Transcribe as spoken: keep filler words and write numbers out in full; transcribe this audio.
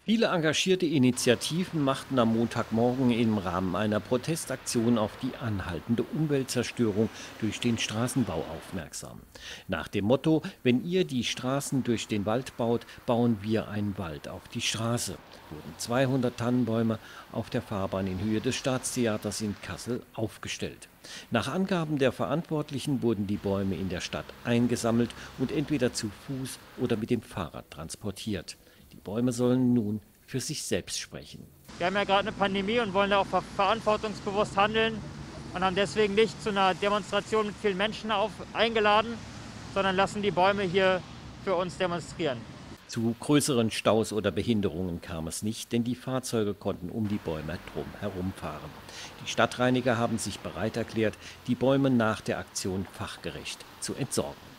Viele engagierte Initiativen machten am Montagmorgen im Rahmen einer Protestaktion auf die anhaltende Umweltzerstörung durch den Straßenbau aufmerksam. Nach dem Motto: Wenn ihr die Straßen durch den Wald baut, bauen wir einen Wald auf die Straße, wurden zweihundert Tannenbäume auf der Fahrbahn in Höhe des Staatstheaters in Kassel aufgestellt. Nach Angaben der Verantwortlichen wurden die Bäume in der Stadt eingesammelt und entweder zu Fuß oder mit dem Fahrrad transportiert. Die Bäume sollen nun für sich selbst sprechen. Wir haben ja gerade eine Pandemie und wollen da auch ver verantwortungsbewusst handeln und haben deswegen nicht zu einer Demonstration mit vielen Menschen auf, eingeladen, sondern lassen die Bäume hier für uns demonstrieren. Zu größeren Staus oder Behinderungen kam es nicht, denn die Fahrzeuge konnten um die Bäume drum herumfahren. Die Stadtreiniger haben sich bereit erklärt, die Bäume nach der Aktion fachgerecht zu entsorgen.